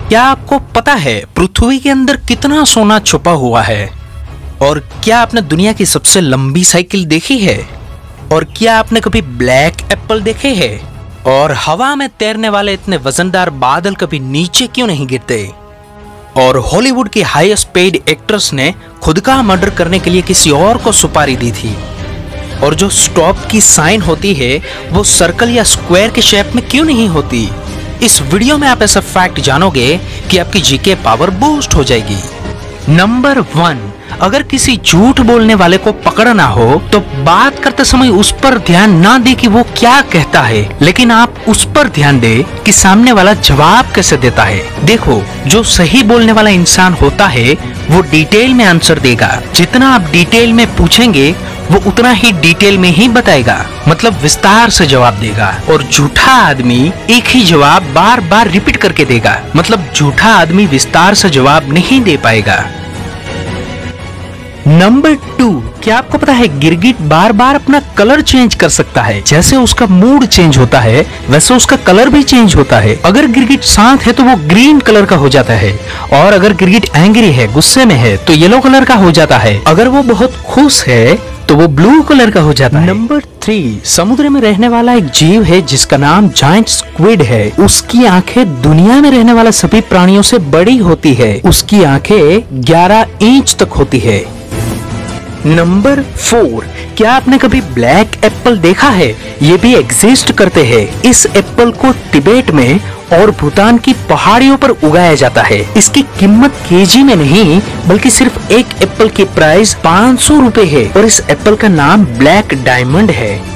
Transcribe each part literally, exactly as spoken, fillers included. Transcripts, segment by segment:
क्या आपको पता है पृथ्वी के अंदर कितना सोना छुपा हुआ है? और क्या आपने दुनिया की सबसे लंबी साइकिल देखी है? और क्या आपने कभी ब्लैक एप्पल देखे हैं? और हवा में तैरने वाले इतने वजनदार बादल कभी नीचे क्यों नहीं गिरते? और हॉलीवुड की हाईएस्ट पेड एक्ट्रेस ने खुद का मर्डर करने के लिए किसी और को सुपारी दी थी। और जो स्टॉप की साइन होती है वो सर्कल या स्क्वायर के शेप में क्यों नहीं होती? इस वीडियो में आप ऐसा फैक्ट जानोगे कि आपकी जीके पावर बूस्ट हो जाएगी। नंबर वन, अगर किसी झूठ बोलने वाले को पकड़ना हो तो बात करते समय उस पर ध्यान ना दे कि वो क्या कहता है, लेकिन आप उस पर ध्यान दे कि सामने वाला जवाब कैसे देता है। देखो, जो सही बोलने वाला इंसान होता है वो डिटेल में आंसर देगा। जितना आप डिटेल में पूछेंगे वो उतना ही डिटेल में ही बताएगा, मतलब विस्तार से जवाब देगा। और झूठा आदमी एक ही जवाब बार बार रिपीट करके देगा, मतलब झूठा आदमी विस्तार से जवाब नहीं दे पाएगा। नंबर टू, क्या आपको पता है गिरगिट बार बार अपना कलर चेंज कर सकता है? जैसे उसका मूड चेंज होता है वैसे उसका कलर भी चेंज होता है। अगर गिरगिट शांत है तो वो ग्रीन कलर का हो जाता है, और अगर गिरगिट एंग्री है, गुस्से में है, तो येलो कलर का हो जाता है। अगर वो बहुत खुश है तो वो ब्लू कलर का हो जाता है। नंबर थ्री, समुद्र में रहने वाला एक जीव है जिसका नाम जायंट स्क्विड है। उसकी आंखें दुनिया में रहने वाले सभी प्राणियों से बड़ी होती है। उसकी आंखें ग्यारह इंच तक होती है। नंबर फोर, क्या आपने कभी ब्लैक एप्पल देखा है? ये भी एग्जिस्ट करते हैं। इस एप्पल को तिब्बत में और भूटान की पहाड़ियों पर उगाया जाता है। इसकी कीमत केजी में नहीं बल्कि सिर्फ एक एप्पल की प्राइस पाँच सौ रुपए है, और इस एप्पल का नाम ब्लैक डायमंड है।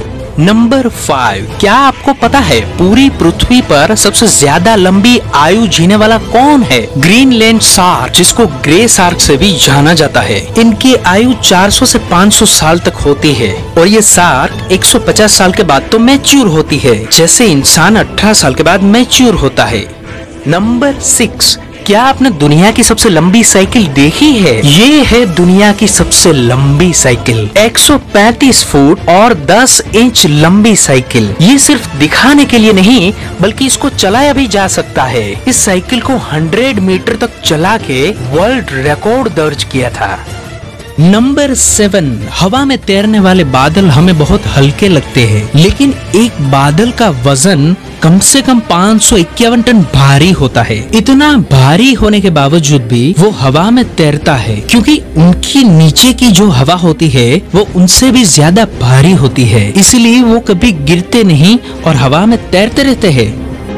नंबर फाइव, क्या आपको पता है पूरी पृथ्वी पर सबसे ज्यादा लंबी आयु जीने वाला कौन है? ग्रीनलैंड शार्क, जिसको ग्रे शार्क से भी जाना जाता है। इनकी आयु चार सौ से पाँच सौ साल तक होती है, और ये शार्क एक सौ पचास साल के बाद तो मैच्योर होती है, जैसे इंसान अठारह साल के बाद मैच्योर होता है। नंबर सिक्स, क्या आपने दुनिया की सबसे लंबी साइकिल देखी है? ये है दुनिया की सबसे लंबी साइकिल, एक सौ पैंतीस फुट और दस इंच लंबी साइकिल। ये सिर्फ दिखाने के लिए नहीं बल्कि इसको चलाया भी जा सकता है। इस साइकिल को सौ मीटर तक चला के वर्ल्ड रिकॉर्ड दर्ज किया था। नंबर सेवन, हवा में तैरने वाले बादल हमें बहुत हल्के लगते हैं, लेकिन एक बादल का वजन कम से कम पाँच सौ इक्यावन टन भारी होता है। इतना भारी होने के बावजूद भी वो हवा में तैरता है, क्योंकि उनकी नीचे की जो हवा होती है वो उनसे भी ज्यादा भारी होती है, इसलिए वो कभी गिरते नहीं और हवा में तैरते रहते हैं।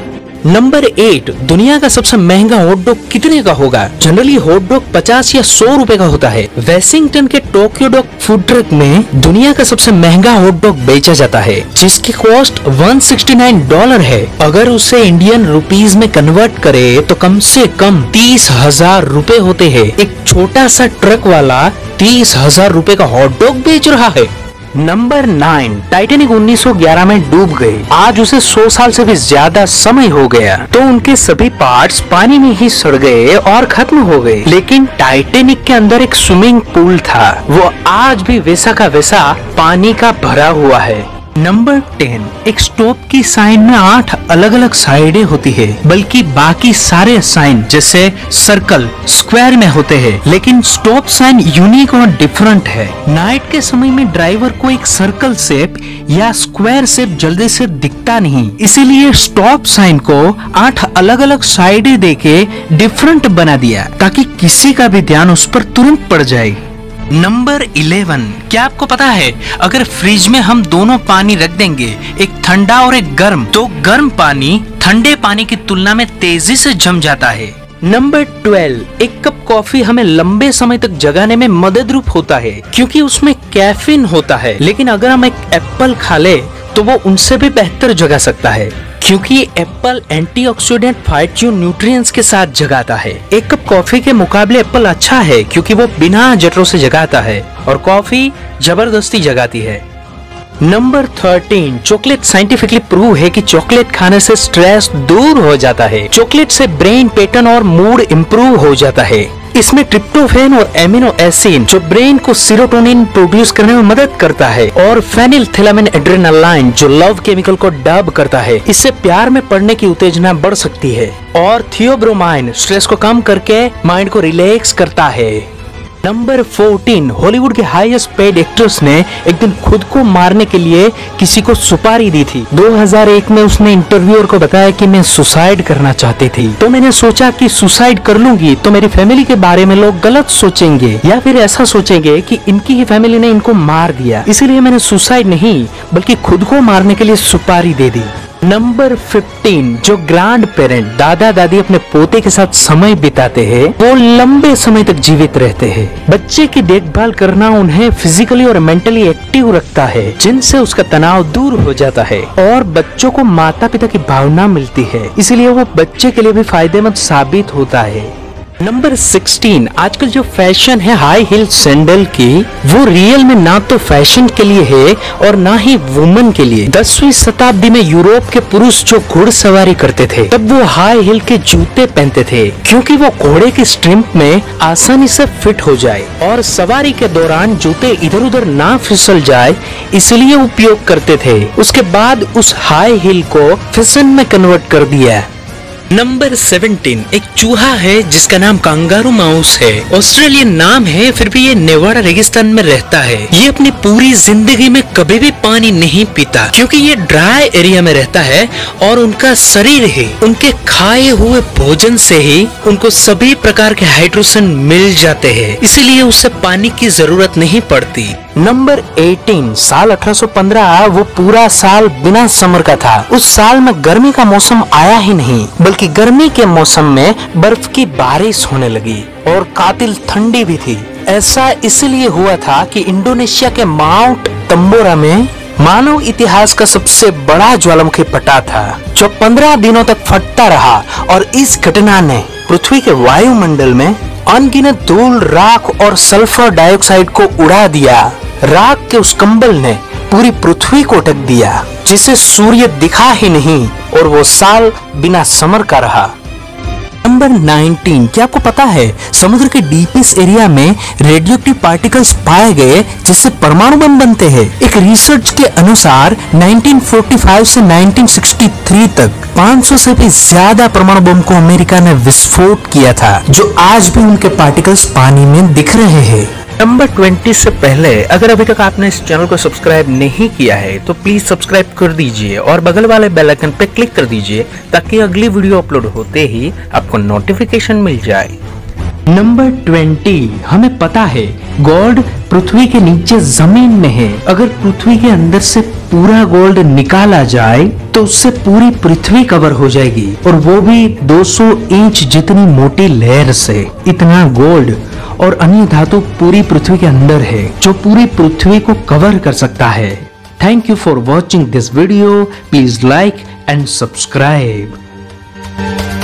नंबर एट, दुनिया का सबसे महंगा हॉट डॉग कितने का होगा? जनरली हॉट डॉग पचास या सौ रुपए का होता है। वेलिंगटन के टोक्यो डॉग फूड ट्रक में दुनिया का सबसे महंगा हॉट डॉग बेचा जाता है, जिसकी कॉस्ट एक सौ उनहत्तर डॉलर है। अगर उसे इंडियन रुपीस में कन्वर्ट करे तो कम से कम तीस हजार रूपए होते हैं। एक छोटा सा ट्रक वाला तीस हजार रूपए का हॉट डॉग बेच रहा है। नंबर नाइन, टाइटैनिक उन्नीस सौ ग्यारह में डूब गई। आज उसे सौ साल से भी ज्यादा समय हो गया, तो उनके सभी पार्ट्स पानी में ही सड़ गए और खत्म हो गए। लेकिन टाइटैनिक के अंदर एक स्विमिंग पूल था, वो आज भी वैसा का वैसा पानी का भरा हुआ है। नंबर टेन, एक स्टॉप की साइन में आठ अलग अलग साइडें होती है, बल्कि बाकी सारे साइन जैसे सर्कल, स्क्वायर में होते हैं, लेकिन स्टॉप साइन यूनिक और डिफरेंट है। नाइट के समय में ड्राइवर को एक सर्कल शेप या स्क्वायर शेप जल्दी से दिखता नहीं, इसीलिए स्टॉप साइन को आठ अलग अलग साइडें देके डिफरेंट बना दिया ताकि किसी का भी ध्यान उस पर तुरंत पड़ जाए। नंबर इलेवन, क्या आपको पता है अगर फ्रिज में हम दोनों पानी रख देंगे, एक ठंडा और एक गर्म, तो गर्म पानी ठंडे पानी की तुलना में तेजी से जम जाता है। नंबर ट्वेल्व, एक कप कॉफी हमें लंबे समय तक जगाने में मददरूप होता है क्योंकि उसमें कैफीन होता है, लेकिन अगर हम एक एप्पल खा ले तो वो उनसे भी बेहतर जगा सकता है, क्योंकि एप्पल एंटीऑक्सीडेंट फाइटो न्यूट्रिएंट्स के साथ जगाता है। एक कप कॉफी के मुकाबले एप्पल अच्छा है क्योंकि वो बिना जठरों से जगाता है, और कॉफी जबरदस्ती जगाती है। Number thirteen, chocolate scientifically prove है कि चॉकलेट खाने से स्ट्रेस दूर हो जाता है। चॉकलेट से ब्रेन पैटर्न और मूड इम्प्रूव हो जाता है। इसमें ट्रिप्टोफैन और एमिनो एसिड जो ब्रेन को सेरोटोनिन प्रोड्यूस करने में मदद करता है, और फेनिलथिलामिन एड्रेनालाइन जो लव केमिकल को डब करता है। इससे प्यार में पड़ने की उत्तेजना बढ़ सकती है। और थियोब्रोमाइन स्ट्रेस को कम करके माइंड को रिलैक्स करता है। नंबर चौदह, हॉलीवुड के हाईएस्ट पेड एक्ट्रेस ने एक दिन खुद को मारने के लिए किसी को सुपारी दी थी। दो हज़ार एक में उसने इंटरव्यूअर को बताया कि मैं सुसाइड करना चाहती थी, तो मैंने सोचा कि सुसाइड कर लूंगी तो मेरी फैमिली के बारे में लोग गलत सोचेंगे या फिर ऐसा सोचेंगे कि इनकी ही फैमिली ने इनको मार दिया, इसीलिए मैंने सुसाइड नहीं बल्कि खुद को मारने के लिए सुपारी दे दी। नंबर पंद्रह, जो ग्रैंड पेरेंट दादा दादी अपने पोते के साथ समय बिताते हैं वो लंबे समय तक जीवित रहते हैं। बच्चे की देखभाल करना उन्हें फिजिकली और मेंटली एक्टिव रखता है, जिनसे उसका तनाव दूर हो जाता है और बच्चों को माता पिता की भावना मिलती है, इसलिए वो बच्चे के लिए भी फायदेमंद साबित होता है। नंबर सोलह, आजकल जो फैशन है हाई हील सैंडल की, वो रियल में ना तो फैशन के लिए है और ना ही वुमन के लिए। दसवीं शताब्दी में यूरोप के पुरुष जो घुड़सवारी करते थे तब वो हाई हील के जूते पहनते थे, क्योंकि वो घोड़े की स्ट्रिप में आसानी से फिट हो जाए और सवारी के दौरान जूते इधर उधर ना फिसल जाए, इसलिए उपयोग करते थे। उसके बाद उस हाई हील को फैशन में कन्वर्ट कर दिया। नंबर सत्रह, एक चूहा है जिसका नाम कंगारू माउस है। ऑस्ट्रेलियन नाम है, फिर भी ये नेवाड़ा रेगिस्तान में रहता है। ये अपनी पूरी जिंदगी में कभी भी पानी नहीं पीता, क्योंकि ये ड्राई एरिया में रहता है और उनका शरीर ही उनके खाए हुए भोजन से ही उनको सभी प्रकार के हाइड्रोजन मिल जाते हैं, इसीलिए उसे पानी की जरूरत नहीं पड़ती। नंबर अठारह, साल अठारह सौ पंद्रह वो पूरा साल बिना समर का था। उस साल में गर्मी का मौसम आया ही नहीं, बल्कि गर्मी के मौसम में बर्फ की बारिश होने लगी और कातिल ठंडी भी थी। ऐसा इसलिए हुआ था कि इंडोनेशिया के माउंट तंबोरा में मानव इतिहास का सबसे बड़ा ज्वालामुखी फटा था, जो पंद्रह दिनों तक फटता रहा, और इस घटना ने पृथ्वी के वायुमंडल में अनगिनत धूल, राख और सल्फर डाइऑक्साइड को उड़ा दिया। राख के उस कंबल ने पूरी पृथ्वी को ढक दिया, जिसे सूर्य दिखा ही नहीं, और वो साल बिना समर का रहा। नंबर उन्नीस, क्या आपको पता है समुद्र के डीपेस्ट एरिया में रेडियोएक्टिव पार्टिकल्स पाए गए जिससे परमाणु बम बनते हैं। एक रिसर्च के अनुसार उन्नीस सौ पैंतालीस से उन्नीस सौ तिरसठ तक पाँच सौ से भी ज्यादा परमाणु बम को अमेरिका ने विस्फोट किया था, जो आज भी उनके पार्टिकल्स पानी में दिख रहे हैं। नंबर बीस से पहले अगर अभी तक आपने इस चैनल को सब्सक्राइब नहीं किया है तो प्लीज सब्सक्राइब कर दीजिए और बगल वाले बेल आइकन पे क्लिक कर दीजिए, ताकि अगली वीडियो अपलोड होते ही आपको नोटिफिकेशन मिल जाए। नंबर बीस, हमें पता है गोल्ड पृथ्वी के नीचे जमीन में है। अगर पृथ्वी के अंदर से पूरा गोल्ड निकाला जाए तो उससे पूरी पृथ्वी कवर हो जाएगी, और वो भी दो सौ इंच जितनी मोटी लेयर से। इतना गोल्ड और अन्य धातु पूरी पृथ्वी के अंदर है, जो पूरी पृथ्वी को कवर कर सकता है। Thank you for watching this video. Please like and subscribe.